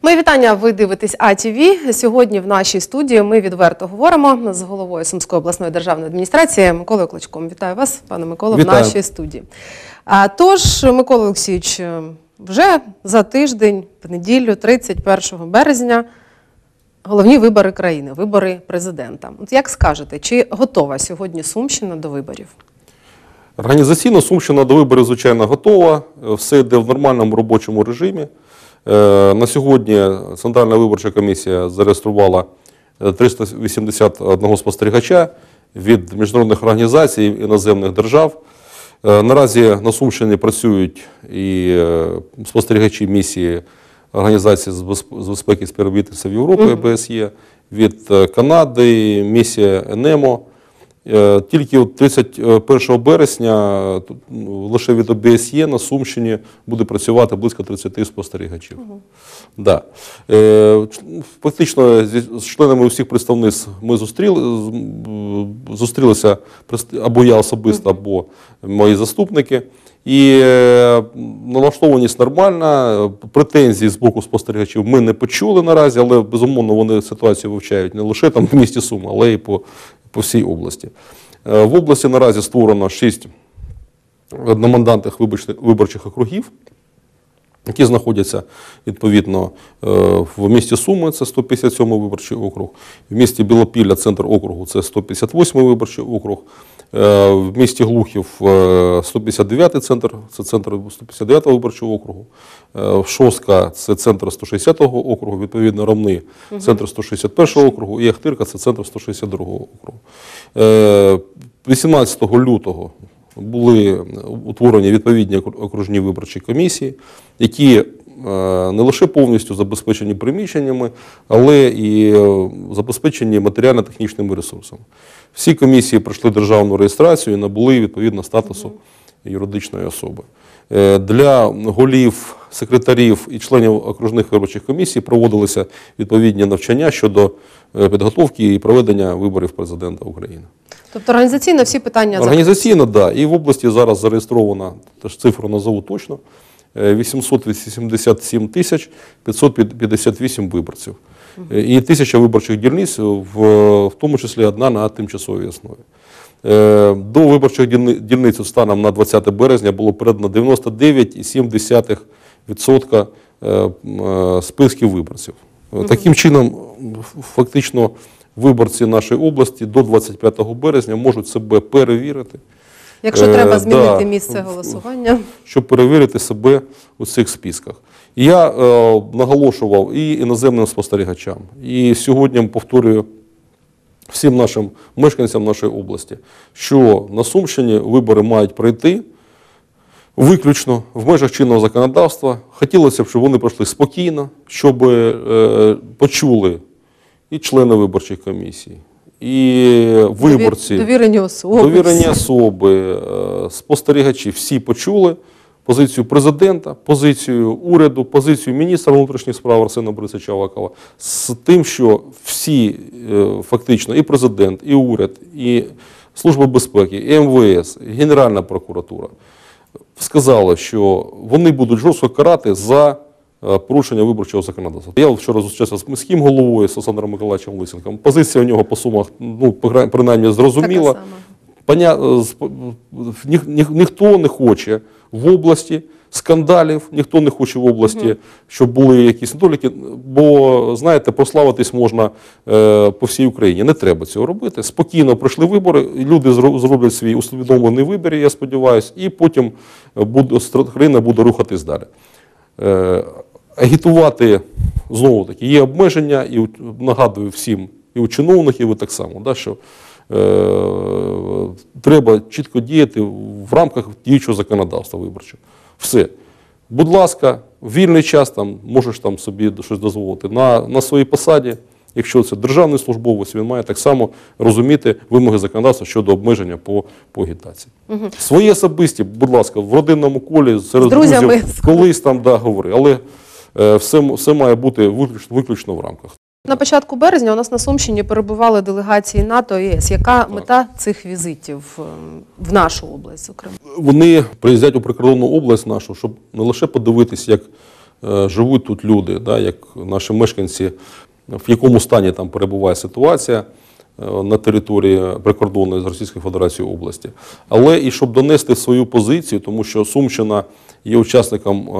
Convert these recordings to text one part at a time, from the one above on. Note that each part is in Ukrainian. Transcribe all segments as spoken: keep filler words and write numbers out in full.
Мої вітання, ви дивитесь А Т В. Сьогодні в нашій студії ми відверто говоримо з головою Сумської обласної державної адміністрації Миколою Клочком. Вітаю вас, пане Миколо, в нашій студії. А, тож, Микола Олексійович, вже за тиждень, в неділю, тридцять першого березня, головні вибори країни, вибори президента. От як скажете, чи готова сьогодні Сумщина до виборів? Організаційно Сумщина до виборів, звичайно, готова. Все йде в нормальному робочому режимі. На сьогодні Центральна виборча комісія зареєструвала триста вісімдесят один спостерігача від міжнародних організацій, іноземних держав. Наразі на Сумщині працюють і спостерігачі місії Організації з безпеки і співробітництва в Європі, О Б С Є, від Канади, місія ЕНЕМО. Тільки тридцять першого березня лише від О Б С Є на Сумщині буде працювати близько тридцяти спостерігачів. Угу. Да. Фактично з членами усіх представництв ми зустріли, зустрілися або я особисто, або мої заступники. І налаштованість нормальна, претензій з боку спостерігачів ми не почули наразі, але безумовно вони ситуацію вивчають не лише там в місті Суми, але й по, по всій області. В області наразі створено шість одномандатних виборчих округів, які знаходяться відповідно в місті Суми, це сто п'ятдесят сьомий виборчий округ, в місті Білопілля, центр округу, це сто п'ятдесят восьмий виборчий округ, в місті Глухів сто п'ятдесят дев'ятий центр, це центр сто п'ятдесят дев'ятого виборчого округу, Шостка – це центр сто шістдесятого округу, відповідно Ромни – центр сто шістдесят першого округу, і Ахтирка – це центр сто шістдесят другого округу. вісімнадцятого лютого були утворені відповідні окружні виборчі комісії, які не лише повністю забезпечені приміщеннями, але і забезпечені матеріально-технічними ресурсами. Всі комісії пройшли державну реєстрацію і набули відповідно статусу юридичної особи. Для голів, секретарів і членів окружних виборчих комісій проводилися відповідні навчання щодо підготовки і проведення виборів президента України. Тобто організаційно всі питання… Організаційно, так. Да. І в області зараз зареєстровано, теж цифру назову точно, вісімсот вісімдесят сім тисяч п'ятсот п'ятдесят вісім виборців. Uh-huh. І тисяча виборчих дільниць, в, в тому числі одна на тимчасовій основі. До виборчих дільниць станом на двадцяте березня було передано дев'яносто дев'ять цілих сім десятих відсотка списків виборців. Uh-huh. Таким чином, фактично, виборці нашої області до двадцять п'ятого березня можуть себе перевірити. Якщо е, треба змінити да, місце голосування. Щоб перевірити себе у цих списках. І я е, наголошував і іноземним спостерігачам, і сьогодні повторюю всім нашим мешканцям нашої області, що на Сумщині вибори мають пройти виключно в межах чинного законодавства. Хотілося б, щоб вони пройшли спокійно, щоб е, почули і члени виборчих комісій, і виборці, довірені особи, довірені особи, спостерігачі, всі почули позицію президента, позицію уряду, позицію міністра внутрішніх справ Арсена Борисовича Авакова з тим, що всі фактично, і президент, і уряд, і Служба безпеки, і М В С, і Генеральна прокуратура сказали, що вони будуть жорстко карати за порушення виборчого законодавства. Я вчора зустрічався з міським головою, з Олександром Миколаївичем Лисенком. Позиція у нього по Сумах, ну, принаймні, зрозуміла. Поня... Ні... Ні... Ніхто не хоче в області скандалів, ніхто не хоче в області, угу. щоб були якісь недоліки, бо, знаєте, прославитись можна е, по всій Україні. Не треба цього робити. Спокійно пройшли вибори, люди зроблять свій усвідомлений вибір, я сподіваюся, і потім буде, країна буде рухатись далі. Е, агітувати, знову таки, є обмеження, і нагадую всім, і у чиновників, і так само, да, що е, треба чітко діяти в рамках діючого законодавства виборчого. Все. Будь ласка, в вільний час там, можеш там собі щось дозволити. На, на своїй посаді, якщо це державний службовець, він має так само розуміти вимоги законодавства щодо обмеження по, по агітації. Угу. Свої особисті, будь ласка, в родинному колі, серед друзів, колись там, да, говори. Але е, все, все має бути виключно, виключно в рамках. На початку березня у нас на Сумщині перебували делегації НАТО і Є С. Яка так. мета цих візитів в нашу область, зокрема? Вони приїздять у прикордонну область нашу, щоб не лише подивитися, як живуть тут люди, да, як наші мешканці, в якому стані там перебуває ситуація на території прикордонної з Російською Федерацією області. Але і щоб донести свою позицію, тому що Сумщина є учасником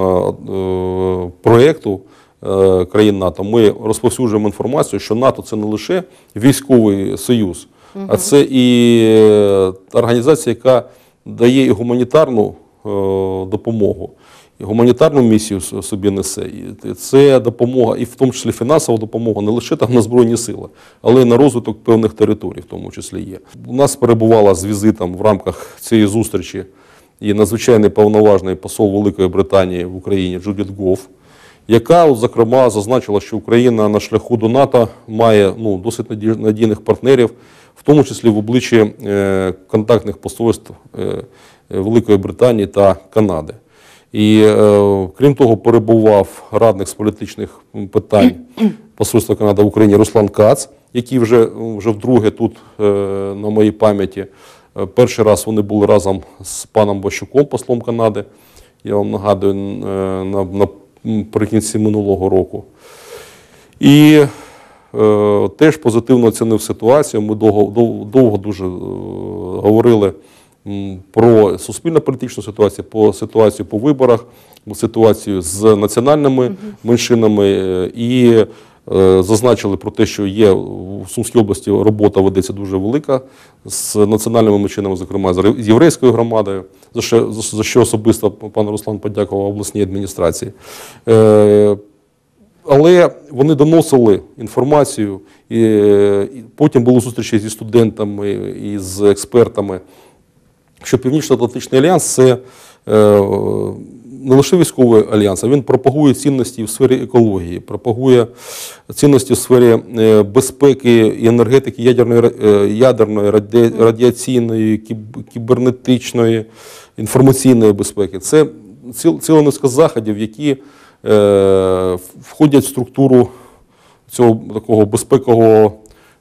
проєкту країн НАТО, ми розповсюджуємо інформацію, що НАТО – це не лише військовий союз, угу. а це і організація, яка дає і гуманітарну допомогу, і гуманітарну місію собі несе. І це допомога, і в тому числі фінансова допомога, не лише там на Збройні сили, але й на розвиток певних територій, в тому числі є. У нас перебувала з візитом в рамках цієї зустрічі і надзвичайний повноважний посол Великої Британії в Україні Джудіт Гофф, яка, от, зокрема, зазначила, що Україна на шляху до НАТО має ну, досить надійних партнерів, в тому числі в обличчі е, контактних посольств е, Великої Британії та Канади. І, е, крім того, перебував радник з політичних питань посольства Канади в Україні Руслан Кац, який вже, вже вдруге тут е, на моїй пам'яті. Перший раз вони були разом з паном Бащуком, послом Канади, я вам нагадую, е, на, на наприкінці минулого року. І е, теж позитивно оцінив ситуацію. Ми довго, довго, довго дуже е, говорили м, про суспільно-політичну ситуацію, по ситуацію по виборах, ситуацію з національними угу. меншинами е, і е, зазначили про те, що є в Сумській області робота ведеться дуже велика з національними меншинами, зокрема з єврейською громадою, за що, за що особисто пан Руслан подякував обласній адміністрації. Е, але вони доносили інформацію, і, і потім були зустрічі зі студентами і з експертами, що Північно-Атлантичний альянс – це е, не лише військовий альянс, а він пропагує цінності в сфері екології, пропагує цінності в сфері безпеки і енергетики, ядерної, ядерної раді, радіаційної, кібернетичної, інформаційної безпеки. Це ціла низка заходів, які е, входять в структуру цього такого безпекового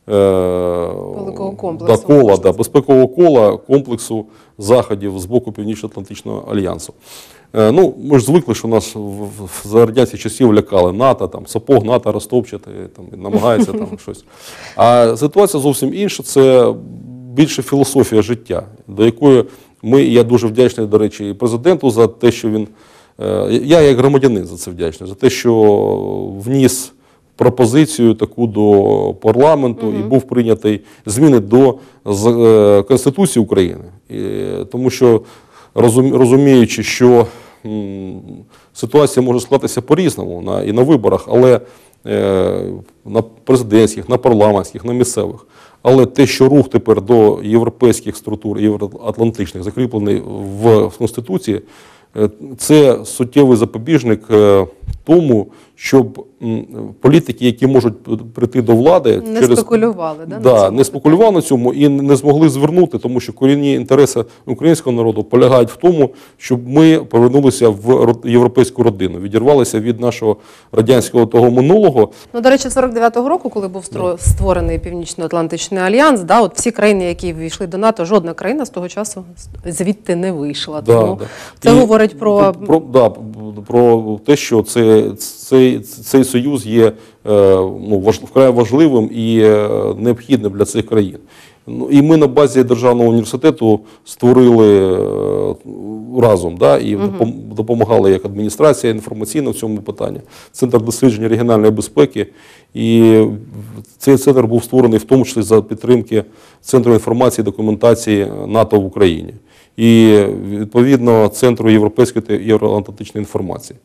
великого комплексу. Да, кола, да, безпекового кола, комплексу заходів з боку Північно-Атлантичного альянсу. Е, ну, ми ж звикли, що нас за радянських часів лякали НАТО, там, сапог НАТО розтопчати, там, намагається там щось. А ситуація зовсім інша, це більше філософія життя, до якої ми, я дуже вдячний, до речі, і президенту за те, що він, е, я як громадянин за це вдячний, за те, що вніс пропозицію таку до парламенту угу. і був прийнятий зміни до Конституції України. І, тому що розуміючи, що м, ситуація може склатися по-різному на, і на виборах, але е, на президентських, на парламентських, на місцевих. Але те, що рух тепер до європейських структур, євроатлантичних, закріплений в Конституції, це суттєвий запобіжник тому, щоб політики, які можуть прийти до влади, не через... спекулювали, да, да, на цьому не спекулювали на цьому і не змогли звернути, тому що корінні інтереси українського народу полягають в тому, щоб ми повернулися в європейську родину, відірвалися від нашого радянського того минулого. Ну, до речі, сорок дев'ятого року, коли був створений Північно-Атлантичний альянс, да, от всі країни, які ввійшли до НАТО, жодна країна з того часу звідти не вийшла. Да, тому да. це і, говорить про... Про, да, про те, що це, цей, цей союз є ну, важ, вкрай важливим і необхідним для цих країн. Ну, і ми на базі Державного університету створили разом, да, і угу. допомагали як адміністрація інформаційна в цьому питанні, Центр дослідження регіональної безпеки. І цей центр був створений в тому числі за підтримки Центру інформації і документації НАТО в Україні. І, відповідно, Центру європейської та євроатлантичної інформації.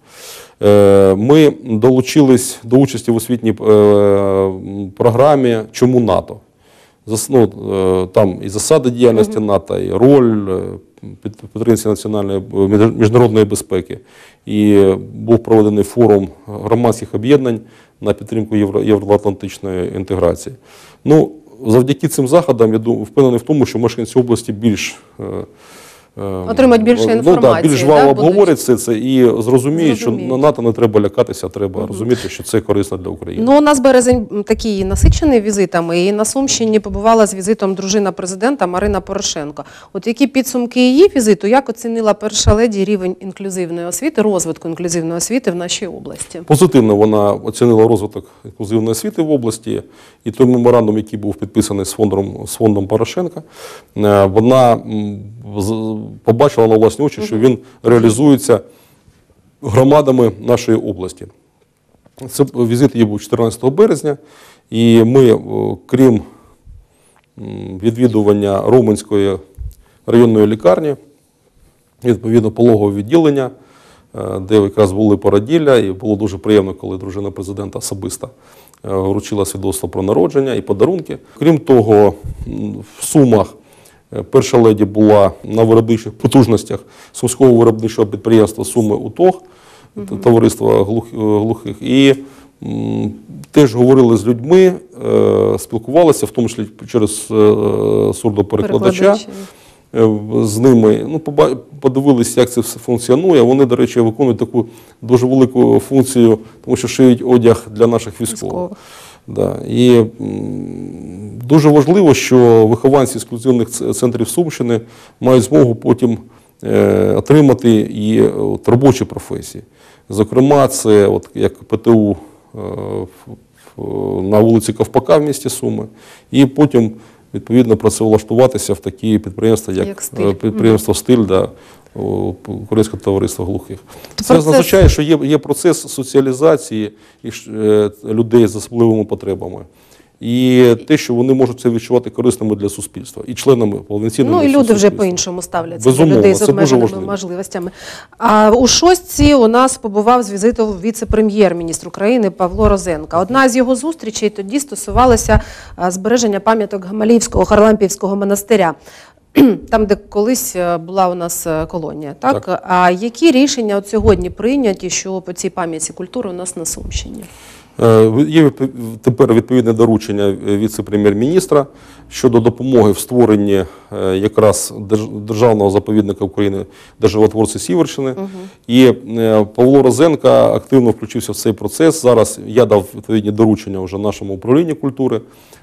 Ми долучились до участі в освітній програмі «Чому НАТО?». Ну, там і засади діяльності НАТО, і роль підтримки національної міжнародної безпеки. І був проведений форум громадських об'єднань на підтримку євроатлантичної інтеграції. Ну, завдяки цим заходам, я впевнений в тому, що мешканці області більш Отримати більше інформації. Ну, да, більш жваво да, обговорять це, це і зрозуміють, що Зрозуміють. НАТО не треба лякатися, треба угу. розуміти, що це корисно для України. Ну, у нас березень такий насичений візитами, і на Сумщині побувала з візитом дружина президента Марина Порошенко. От які підсумки її візиту, як оцінила перша леді рівень інклюзивної освіти, розвитку інклюзивної освіти в нашій області? Позитивно вона оцінила розвиток інклюзивної освіти в області, і той меморандум, який був підписаний з фондом, з фондом Порошенка, вона побачила на власні очі, що він реалізується громадами нашої області. Це візит її був чотирнадцятого березня, і ми, крім відвідування Роменської районної лікарні, відповідно пологового відділення, де якраз були породілля, і було дуже приємно, коли дружина президента особисто вручила свідоцтво про народження і подарунки. Крім того, в Сумах перша леді була на виробничих потужностях Сумського виробничого підприємства «Суми УТОГ», угу. товариства глухих, і м, теж говорили з людьми, е, спілкувалися, в тому числі через е, сурдоперекладача. З ними, ну, подивилися, як це все функціонує. Вони, до речі, виконують таку дуже велику функцію, тому що шиють одяг для наших військових. Да. І м, дуже важливо, що вихованці ексклюзивних центрів Сумщини мають змогу потім е, отримати і от, робочі професії. Зокрема, це от, як ПТУ е, на вулиці Ковпака в місті Суми, і потім відповідно працевлаштуватися в такі підприємства, як, як стиль. підприємство «Стиль», да, Українського товариства глухих. Це процес... означає, що є, є процес соціалізації людей з особливими потребами. І те, що вони можуть це відчувати корисними для суспільства і членами повноцінними. Ну і люди вже по-іншому ставляться Безумовно, до людей з обмеженими можливостями. А у шостці у нас побував з візитом віце-прем'єр-міністр України Павло Розенко. Одна з його зустрічей тоді стосувалася збереження пам'яток Гамаліївського Харлампіївського монастиря. Там, де колись була у нас колонія. Так? Так. А які рішення от сьогодні прийняті, що по цій пам'ятці культури у нас на Сумщині? Є тепер відповідне доручення віце-прем'єр-міністра щодо допомоги в створенні якраз Державного заповідника України Державотворці Сіверщини. Угу. І Павло Розенко активно включився в цей процес. Зараз я дав відповідні доручення вже нашому управлінню культури,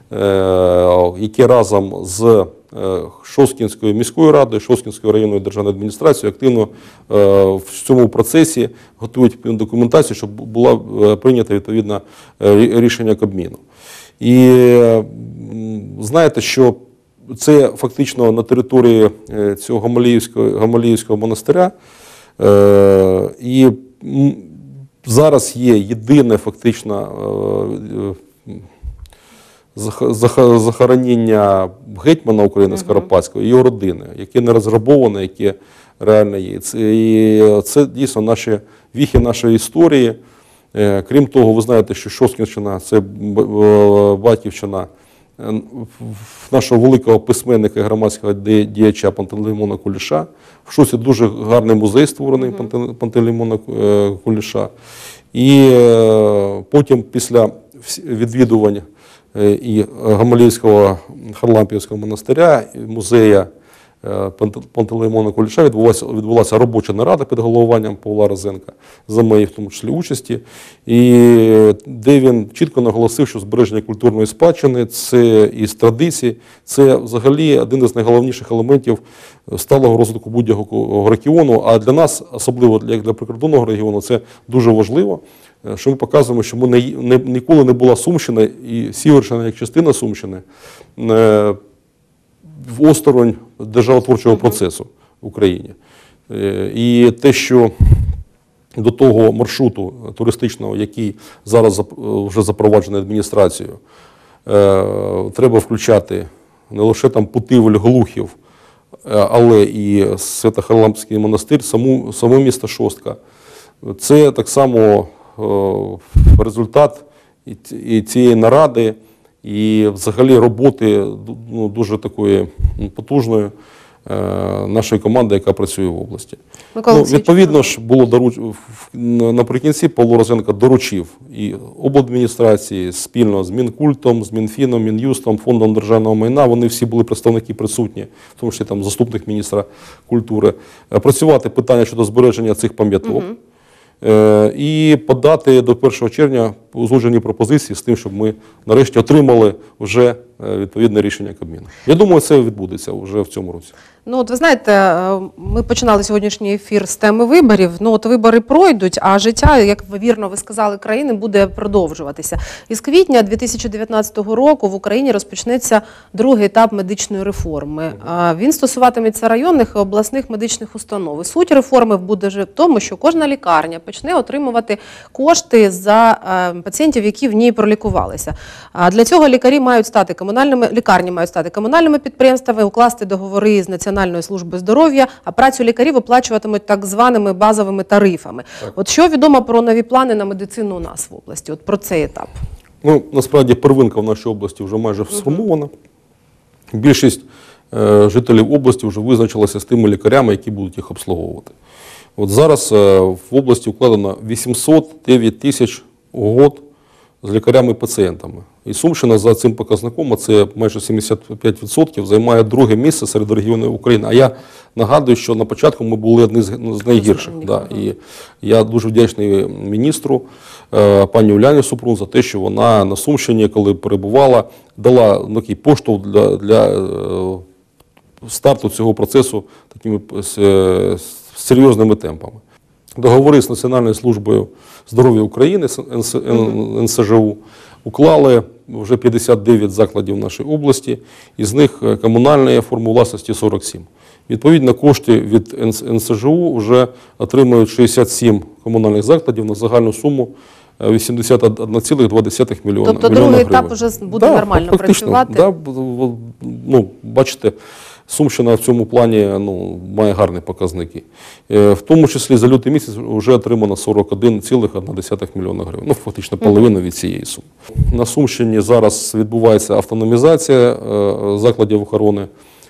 яке разом з Шосткінською міською радою, Шосткінською районною державною адміністрацією активно в цьому процесі готують документацію, щоб було прийнято відповідне рішення Кабміну. І знаєте, що це фактично на території цього Гамаліївського, Гамаліївського монастиря, і зараз є єдине фактично захоронення гетьмана України Скоропадського і його родини, яке не розграбоване, яке реально є. Це, і це дійсно наші віхи нашої історії. Крім того, ви знаєте, що Шосткінщина – це батьківщина нашого великого письменника і громадського діяча Пантелеймона Куліша. В Шості дуже гарний музей створений uh-huh. Пантелеймона Куліша. І потім після відвідування і Гамаліївського Харлампіївського монастиря, і музея Пантелеймона Куліша відбулася, відбулася робоча нарада під головуванням Павла Розенка, за моєї в тому числі участі, і де він чітко наголосив, що збереження культурної спадщини, це із традицій, це взагалі один із найголовніших елементів сталого розвитку будь-якого регіону, а для нас, особливо як для прикордонного регіону, це дуже важливо, що ми показуємо, що ми не, не, ніколи не була Сумщина і Сіверщина як частина Сумщини в осторонь державотворчого процесу в Україні. І те, що до того маршруту туристичного, який зараз вже запроваджений адміністрацією, треба включати не лише там Путивль, Глухів, але і Свято-Харлампійський монастир, саму, само місто Шостка. Це так само результат і цієї наради, і взагалі роботи ну, дуже такої потужної нашої команди, яка працює в області. Микола Ну, Олексійович, відповідно ж, було доруч... наприкінці Павло Розенко доручив і обладміністрації спільно з Мінкультом, з Мінфіном, Мін'юстом, Фондом державного майна, вони всі були представники присутні, в тому числі там заступник міністра культури, працювати питання щодо збереження цих пам'яток. Угу. І подати до першого червня узгоджені пропозиції з тим, щоб ми нарешті отримали вже відповідне рішення Кабміну. Я думаю, це відбудеться вже в цьому році. Ну, от ви знаєте, ми починали сьогоднішній ефір з теми виборів. Ну, от вибори пройдуть, а життя, як ви вірно ви сказали, країни буде продовжуватися. Із квітня дві тисячі дев'ятнадцятого року в Україні розпочнеться другий етап медичної реформи. Він стосуватиметься районних і обласних медичних установ. І суть реформи буде вже в тому, що кожна лікарня почне отримувати кошти за пацієнтів, які в ній пролікувалися. А для цього лікарі мають стати комунальними, лікарні мають стати комунальними підприємствами, укласти договори з Національної служби здоров'я, а працю лікарів оплачуватимуть так званими базовими тарифами. Так. От що відомо про нові плани на медицину у нас в області, от про цей етап? Ну, насправді, первинка в нашій області вже майже сформована. Угу. Більшість е, жителів області вже визначилася з тими лікарями, які будуть їх обслуговувати. От зараз е, в області укладено вісімсот дев'ять тисяч угод з лікарями-пацієнтами. І Сумщина за цим показником, а це майже сімдесят п'ять відсотків, займає друге місце серед регіонів України. А я нагадую, що на початку ми були одні з найгірших. Да. І я дуже вдячний міністру, пані Уляні Супрун, за те, що вона на Сумщині, коли перебувала, дала такий поштовх для, для старту цього процесу такими серйозними темпами. Договори з Національною службою здоров'я України, ен ес же у, уклали вже п'ятдесят дев'ять закладів нашої області, із них комунальної форми власності сорок сім. Відповідно, кошти від ен ес же у вже отримують шістдесят сім комунальних закладів на загальну суму вісімдесят один цілих два десятих мільйона гривень. Тобто другий етап вже буде да, нормально працювати? Да, ну, бачите, Сумщина в цьому плані ну, має гарні показники. В тому числі за лютий місяць вже отримано сорок один цілих одна десята мільйона гривень. Ну, фактично половина від цієї суми. На Сумщині зараз відбувається автономізація закладів охорони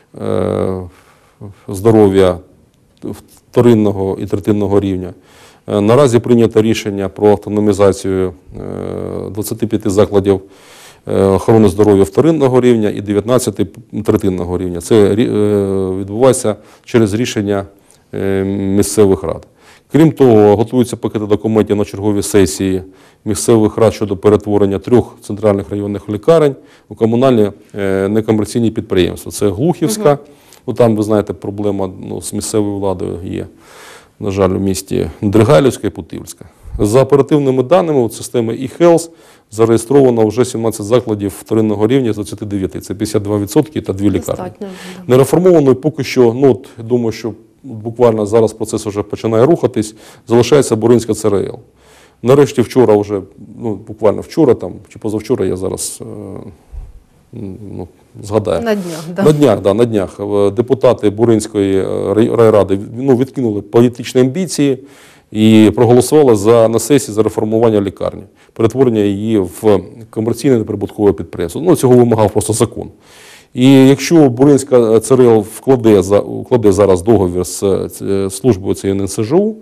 здоров'я вторинного і третинного рівня. Наразі прийнято рішення про автономізацію двадцяти п'яти закладів охорони здоров'я вторинного рівня і дев'ятнадцяти третинного рівня. Це відбувається через рішення місцевих рад. Крім того, готуються пакети документів на чергові сесії місцевих рад щодо перетворення трьох центральних районних лікарень у комунальні некомерційні підприємства. Це Глухівська, угу. ну, там, ви знаєте, проблема ну, з місцевою владою є, на жаль, у місті Дригайлівська і Путивльська. За оперативними даними, от системи e-Health зареєстровано вже сімнадцять закладів вторинного рівня з двадцяти дев'яти. Це п'ятдесят два відсотки та дві лікарні. Да. Нереформованою поки що, ну, от, думаю, що буквально зараз процес вже починає рухатись, залишається Буринська це ер ел. Нарешті вчора вже, ну, буквально вчора там, чи позавчора, я зараз е, ну, згадаю. На днях, да. На днях, да, на днях. Депутати Буринської райради ну, відкинули політичні амбіції і проголосували за, на сесії за реформування лікарні, перетворення її в комерційне неприбуткове підприємство. Ну, цього вимагав просто закон. І якщо Буринська це ер ел вкладе, вкладе зараз договір з службою цієї ен ес же у,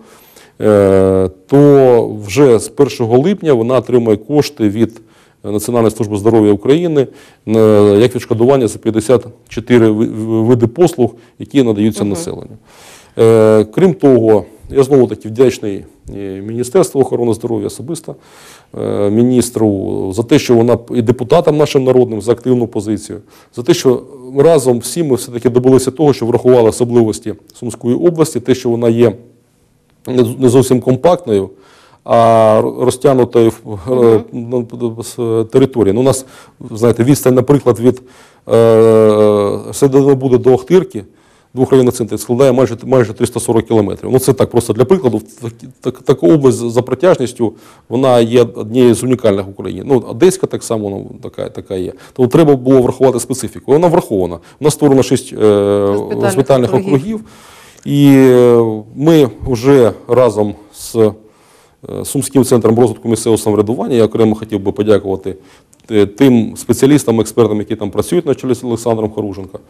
то вже з першого липня вона отримає кошти від Національної служби здоров'я України як відшкодування за п'ятдесят чотири види послуг, які надаються uh-huh. населенню. Крім того, я знову-таки вдячний Міністерству охорони здоров'я особисто, міністру за те, що вона і депутатам нашим народним за активну позицію, за те, що разом всі ми все-таки добилися того, що врахували особливості Сумської області, те, що вона є не зовсім компактною, а розтягнутою uh-huh. територією. Ну, у нас, знаєте, відстань, наприклад, від е, Серединобуди до Охтирки, двох районних центрів, складає майже, майже триста сорок кілометрів. Ну, це так, просто для прикладу. Так, така область за протяжністю, вона є однією з унікальних в Україні. Ну, Одеська так само ну, така, така є. Тому треба було врахувати специфіку. Вона врахована. У нас створено шість е, госпітальних округів. округів. І ми вже разом з Сумським центром розвитку місцевого самоврядування, я окремо хотів би подякувати тим спеціалістам, експертам, які там працюють на чолі з Олександром Хоруженко.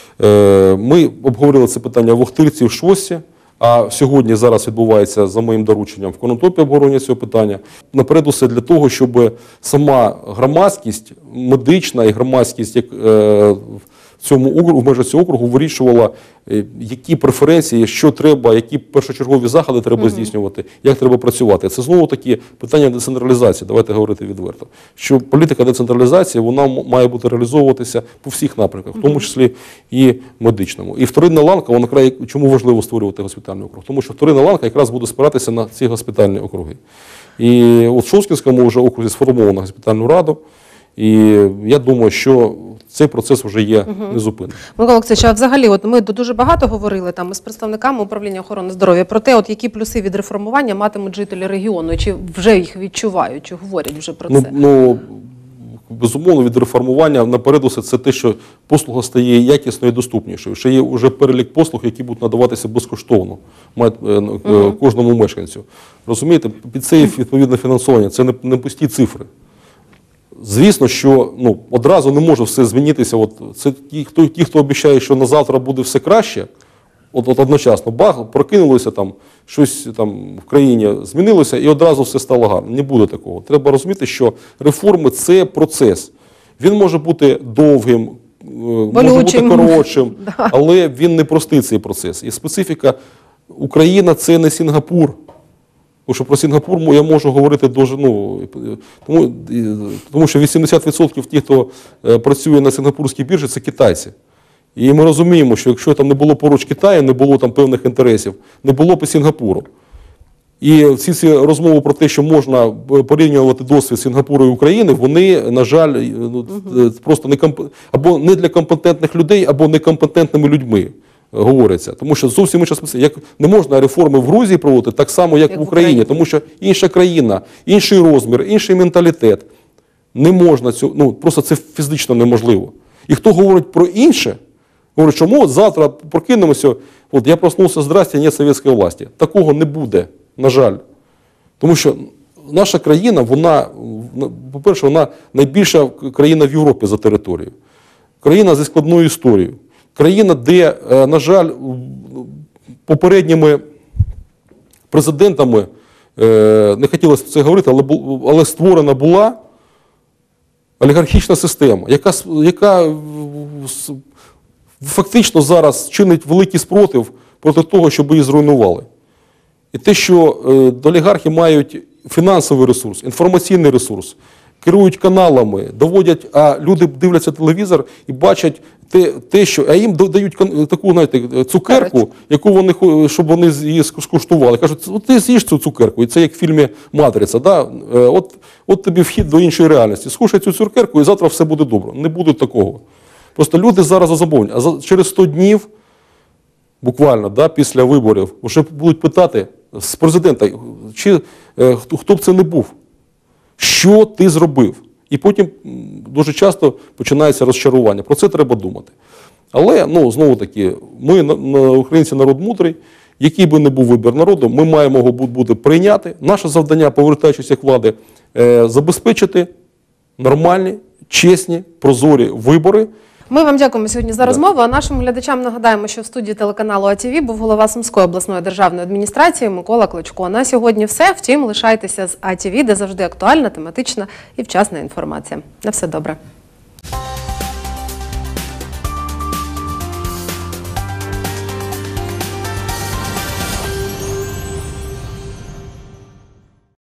Ми обговорили це питання в Охтирці, в Шосі, а сьогодні зараз відбувається за моїм дорученням в Конотопі обговорення цього питання. Наперед усе для того, щоб сама громадськість, медична і громадськість як, е, в цьому округу, в межах цього округу вирішувала, е, які преференції, що треба, які першочергові заходи треба mm-hmm. здійснювати, як треба працювати. Це знову таки питання децентралізації, давайте говорити відверто. Що політика децентралізації, вона має бути реалізовуватися по всіх напрямках, в тому числі і медичному. І вторинна ланка, вона край, чому важливо створювати госпітальний округ? Тому що вторинна ланка якраз буде спиратися на ці госпітальні округи. І от в Шосткінському вже окрузі сформовано госпітальну раду, і я думаю, що цей процес вже є угу. незупинний. Микола Олексійович, а взагалі, от ми дуже багато говорили там з представниками управління охорони здоров'я про те, от які плюси від реформування матимуть жителі регіону, чи вже їх відчувають, чи говорять вже про ну, це? Ну, безумовно, від реформування наперед усе це те, що послуга стає якісною і доступнішою, що є вже перелік послуг, які будуть надаватися безкоштовно угу. кожному мешканцю. Розумієте, під це є відповідне фінансування, це не, не пусті цифри. Звісно, що ну, одразу не може все змінитися. От, це ті, хто, ті, хто обіцяє, що на завтра буде все краще, от, от одночасно, бах, прокинулося, там, щось там в країні змінилося і одразу все стало гарно. Не буде такого. Треба розуміти, що реформи – це процес. Він може бути довгим, може бути коротшим, але він не простий, цей процес. І специфіка Україна – це не Сінгапур. Тому що про Сінгапур я можу говорити дуже, ну, тому, тому що вісімдесят відсотків тих, хто працює на сінгапурській біржі, це китайці. І ми розуміємо, що якщо там не було поруч Китаю, не було там певних інтересів, не було б і Сінгапуру. І всі ці розмови про те, що можна порівнювати досвід Сінгапуру і України, вони, на жаль, ну, просто не комп... або не для компетентних людей, або некомпетентними людьми говориться. Тому що зовсім інша специфіка. Як не можна реформи в Грузії проводити так само, як, як в Україні, Україні, тому що інша країна, інший розмір, інший менталітет. Не можна цього, ну, просто це фізично неможливо. І хто говорить про інше, говорить, що ми от завтра прокинемося, от я проснувся, здрасте, нет совєтської власті. Такого не буде, на жаль. Тому що наша країна, вона, по-перше, вона найбільша країна в Європі за територією. Країна зі складною історією. Країна, де, на жаль, попередніми президентами, не хотілося це говорити, але, але створена була олігархічна система, яка, яка фактично зараз чинить великий спротив проти того, щоб її зруйнували. І те, що олігархи мають фінансовий ресурс, інформаційний ресурс, керують каналами, доводять, а люди дивляться телевізор і бачать те, те що, а їм дають таку, знаєте, цукерку, яку вони, щоб вони її скуштували. Кажуть, от ти з'їж цю цукерку, і це як в фільмі «Матриця», да? от, от тобі вхід до іншої реальності. Скушай цю цукерку і завтра все буде добре. Не буде такого. Просто люди зараз озабовані. А за, через сто днів, буквально, да, після виборів, вже будуть питати з президента, чи, хто, хто б це не був, що ти зробив? І потім дуже часто починається розчарування. Про це треба думати. Але, ну, знову-таки, ми, українці, народ мудрий, який би не був вибір народу, ми маємо його бути прийняти. Наше завдання, повертаючись як влади, забезпечити нормальні, чесні, прозорі вибори. Ми вам дякуємо сьогодні за розмову, а нашим глядачам нагадаємо, що в студії телеканалу А Ті Ві був голова Сумської обласної державної адміністрації Микола Клочко. На сьогодні все. Втім, лишайтеся з А Ті Ві, де завжди актуальна, тематична і вчасна інформація. На все добре.